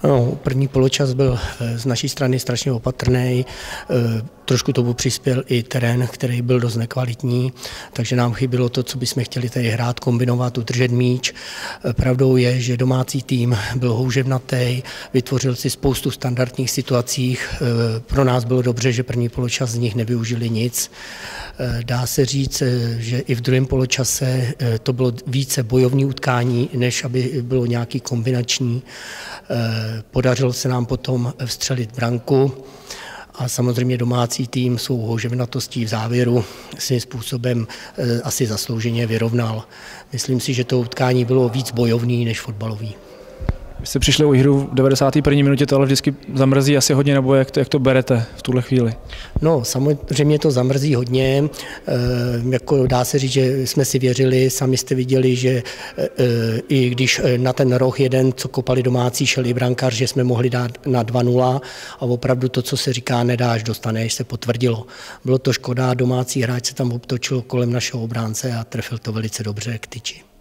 No, první poločas byl z naší strany strašně opatrný, trošku tomu přispěl i terén, který byl dost nekvalitní, takže nám chybělo to, co bychom chtěli tady hrát, kombinovat, udržet míč. Pravdou je, že domácí tým byl houževnatý, vytvořil si spoustu standardních situací. Pro nás bylo dobře, že první poločas z nich nevyužili nic. Dá se říct, že i v druhém poločase to bylo více bojovní utkání, než aby bylo nějaký kombinační. Podařilo se nám potom vstřelit branku a samozřejmě domácí tým svou houževnatostí v závěru svým způsobem asi zaslouženě vyrovnal. Myslím si, že to utkání bylo víc bojovný než fotbalový. Vy jste přišli o hru v 91. minutě, to ale vždycky zamrzí asi hodně, nebo jak to berete v tuhle chvíli? No, samozřejmě to zamrzí hodně, jako dá se říct, že jsme si věřili, sami jste viděli, že i když na ten roh jeden, co kopali domácí, šel i brankář, že jsme mohli dát na 2-0 a opravdu to, co se říká, nedáš, dostaneš, se potvrdilo. Bylo to škoda, domácí hráč se tam obtočil kolem našeho obránce a trefil to velice dobře k tyči.